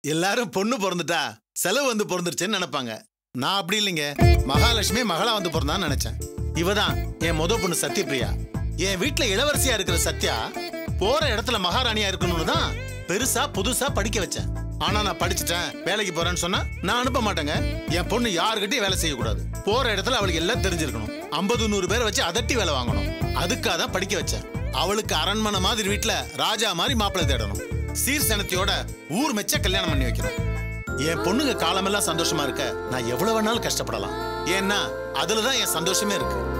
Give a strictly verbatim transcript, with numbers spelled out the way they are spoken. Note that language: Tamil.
எல்லாரும் பொண்ணு பிறந்துட்டா செலவு வந்து பிறந்துருச்சுன்னு நினைப்பாங்க. நான் அப்படி இல்லைங்க. மகாலட்சுமி மகளா வந்து பிறந்தான்னு நினைச்சேன். இவதான் என் முத பொண்ணு சத்யபிரியா. என் வீட்டுல இளவரசியா இருக்கிற சத்யா போற இடத்துல மகாராணியா இருக்கணும்னு தான் பெருசா புதுசா படிக்க வச்சேன். ஆனா நான் படிச்சுட்டேன் வேலைக்கு போறேன்னு சொன்னா நான் அனுப்ப மாட்டேங்க. என் பொண்ணு யாருக்கிட்டையும் வேலை செய்யக்கூடாது. போற இடத்துல அவளுக்கு எல்லாம் தெரிஞ்சிருக்கணும். ஐம்பது நூறு பேரை வச்சு அதட்டி வேலை வாங்கணும். அதுக்காக தான் படிக்க வச்சேன். அவளுக்கு அரண்மனை மாதிரி வீட்டுல ராஜா மாதிரி மாப்பிள்ளை தேடணும். சீர் சனத்தியோட ஊர் மெச்ச கல்யாணம் பண்ணி வைக்கணும். என் பொண்ணுங்க காலமெல்லாம் சந்தோஷமா இருக்க நான் எவ்வளவு வேணாலும் கஷ்டப்படலாம். ஏன்னா அதுலதான் என் சந்தோஷமே இருக்கு.